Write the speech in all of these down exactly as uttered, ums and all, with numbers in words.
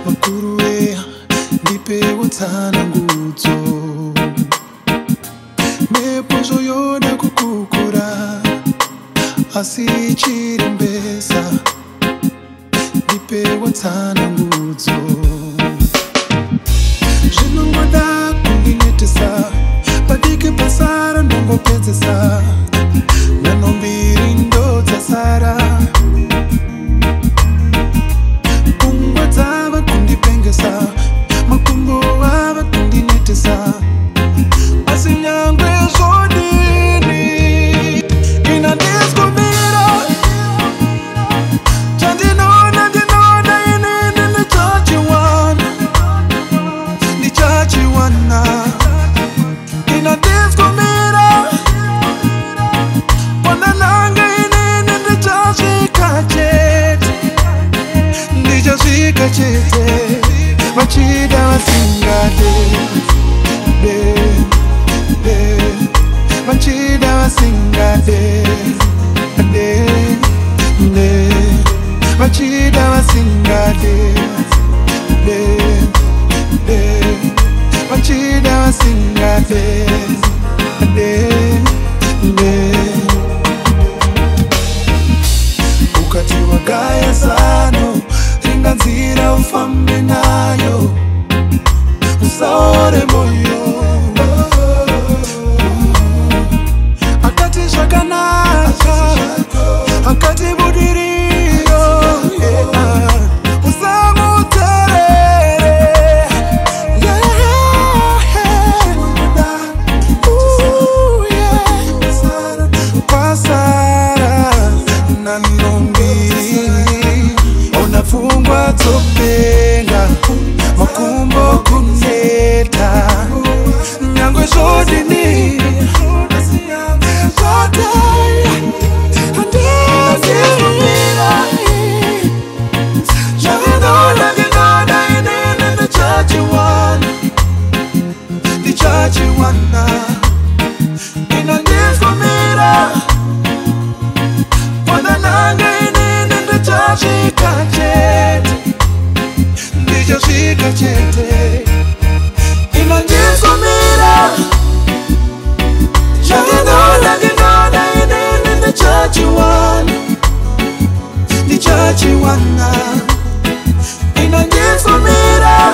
Makuruwe ndipe watsana ngudzo Mepozo yoda kukukura Asi chirimbesa Ndipe watsana ngudzo Zvinongoda kundinetesa Padike pasara ndongopedzesa Nanombiri ndo dzasara Kungwa dzava kundipengesa Makumbo ava kundinetesa Asi nyangwe zvodini inandiskumira Chandinona ndinona inini ndichachiwana Ndichachiwana inandiskumira Pona nanga inini ndichasvika chete Ndichasvika chete Vachida vasingade de de Vachida vasingade de de Vachida vasingade de de Vachida vasingade de de Ukati wagaya sano Ringanzira ufambe nayo Usaore moyo Akati shakanaka Akati budirio Usamu terere Pasara Nanombiri Onafungwa topenga Makumbo kuneta Nyangwe zodini Zodai Andiskumira Naginoda ginoda inene ndichachiwana Ndichachiwana Inandiskumira Pona nanga inene ndichasvika chete Ndichasvika chete inandiskumira Naginoda ginoda inene ndichachiwana Ndichachiwana inandiskumira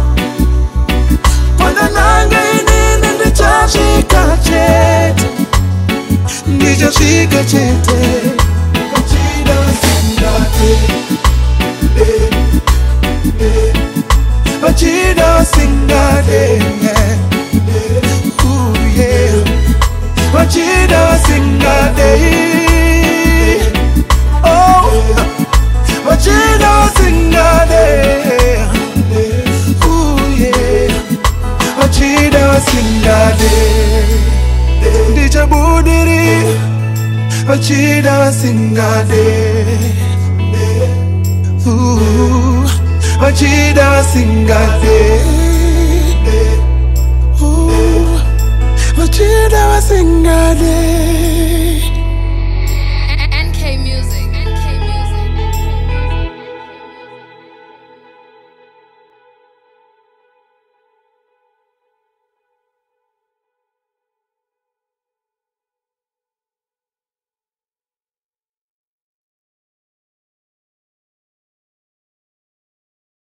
Pona nanga inene ndichasvika chete Ndichasvika chete Vachida vasingade Vachida vasingade Ooh yeah Vachida vasingade Oh Vachida vasingade Ooh yeah Vachida vasingade Ndichabudiri Vachida vasingade Ooh Vachida vasingade Ooh Vachida vasingade